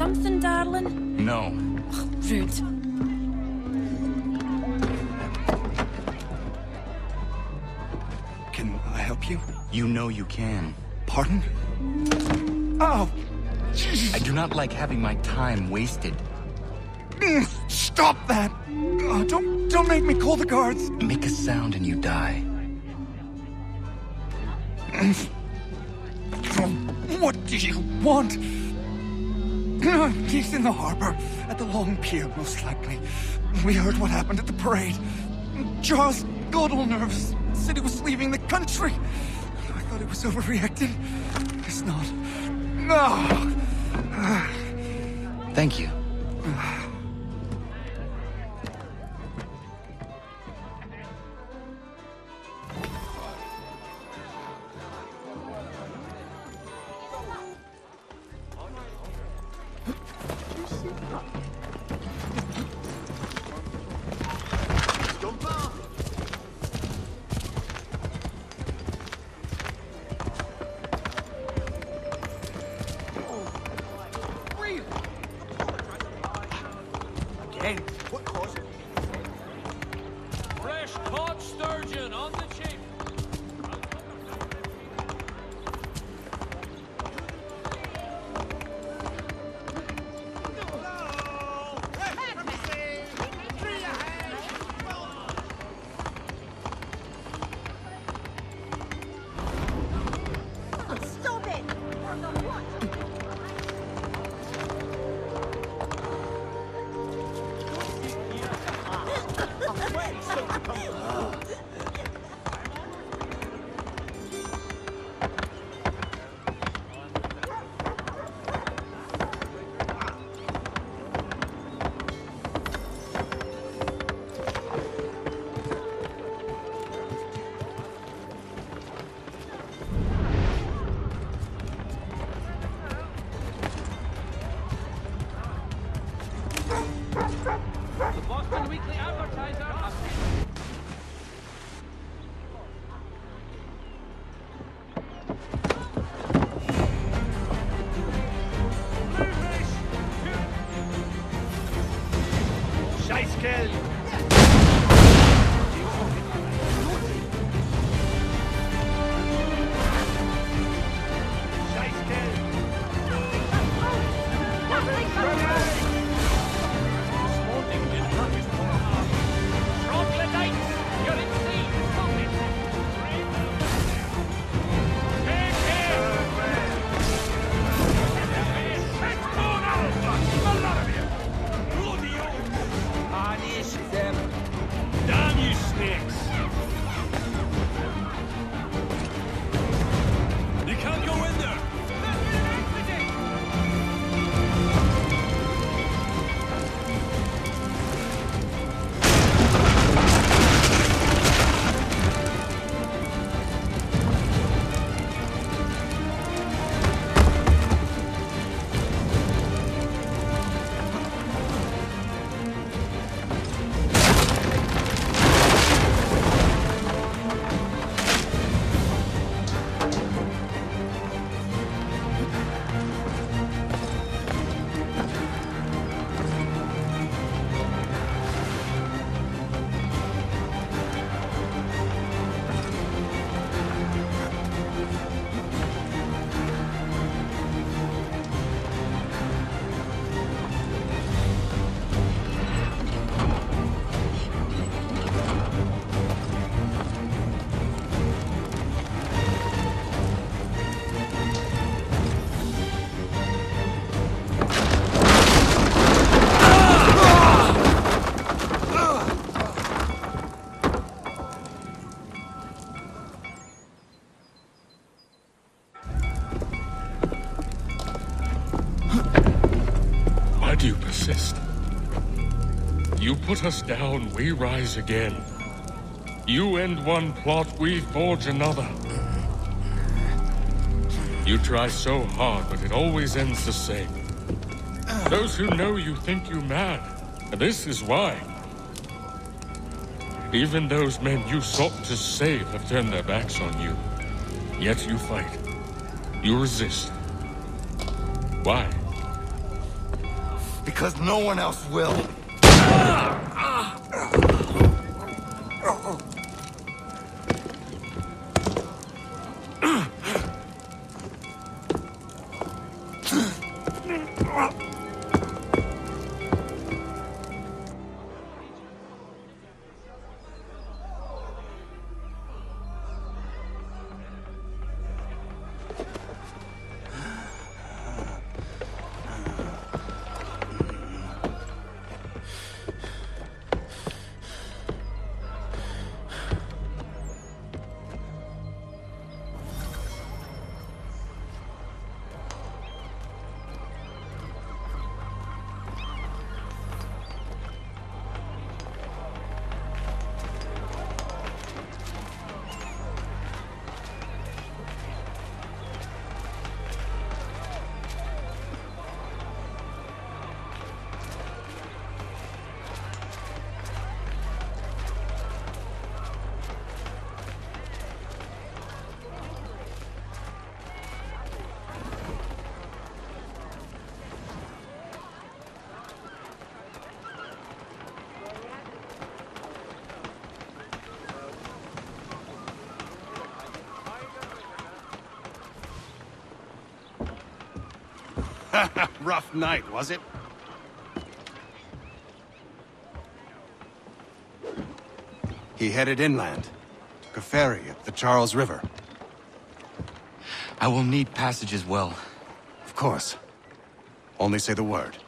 something, darling? No. Ugh, rude. Can I help you? You know you can. Pardon? Oh! I do not like having my time wasted. Stop that! Oh, don't make me call the guards! Make a sound and you die. What do you want? He's in the harbor, at the Long Pier, most likely. We heard what happened at the parade. Charles got all nervous, said he was leaving the country. I thought he was overreacting. It's not. No! Thank you. What caused it? Fresh caught sturgeon on the cheap. Stop it! Or the what? The Boston Weekly Advertiser. Scheißkerl! Troglodytes, you're in sea. Stop it. Take care. Let's go now. A lot of you. Bloody old. Punish them! Damn you snakes. You can't go in there. Why do you persist? You put us down, we rise again. You end one plot, we forge another. You try so hard, but it always ends the same. Those who know you think you mad, and this is why. Even those men you sought to save have turned their backs on you. Yet you fight. You resist. Why? Because no one else will. Rough night, was it? He headed inland. Took a ferry up the Charles River. I will need passage as well. Of course. Only say the word.